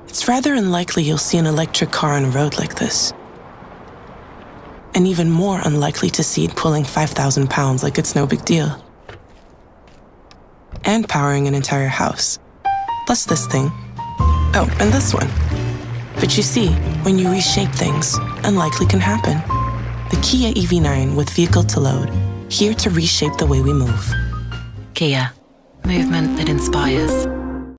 It's rather unlikely you'll see an electric car on a road like this. And even more unlikely to see it pulling 5,000 pounds like it's no big deal. And powering an entire house. Plus this thing. Oh, and this one. But you see, when you reshape things, unlikely can happen. The Kia EV9 with vehicle to load, here to reshape the way we move. Kia, movement that inspires.